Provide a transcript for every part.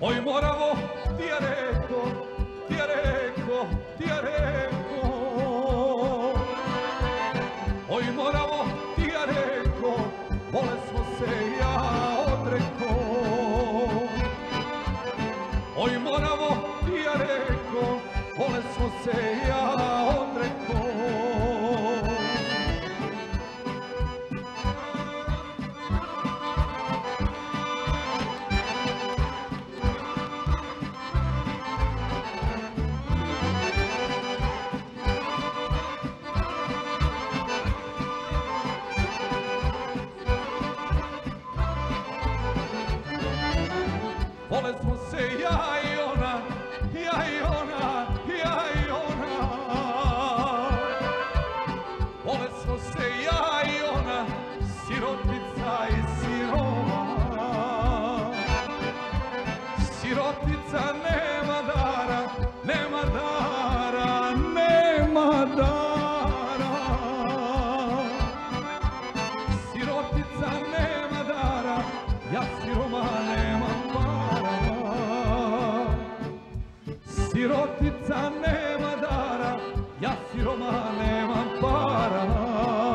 Oj Moravo, ti je reko, ti je reko, ti je reko. Oj Moravo, ti je reko, vole smo se ja odreko. Oj Moravo, ti je reko, vole smo se ja odreko. Vole smo se ja i ona, ja i ona, ja i ona. Vole smo se ja i ona, sirotica i siroma. Sirotica nema dara, nema dara, nema dara. Sirotica nema dara, ja siroma nemam para. Sirotica nema dara, ja siroma nemam para.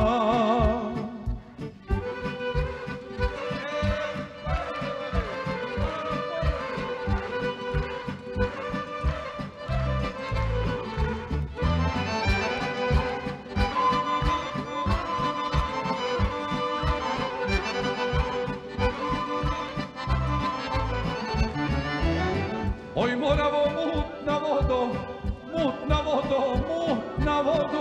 Oj Moravo, mutna vodo, mutna vodo, mutna vodo.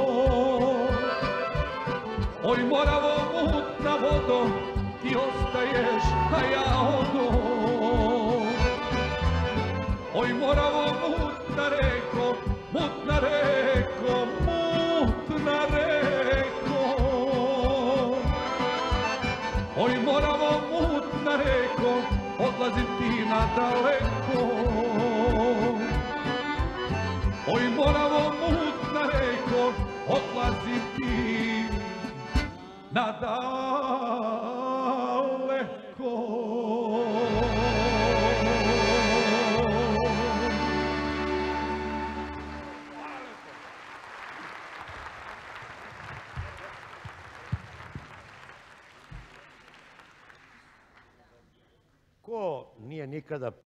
Oj Moravo, mutna vodo, ti ostaješ, a ja odo. Oj Moravo, mutna reko, mutna reko, mutna reko. Oj Moravo, mutna reko, odlazim ti nadaleko. Oj Moravo, mutna reko, odlazim ti nadaleko. Ko nije nikada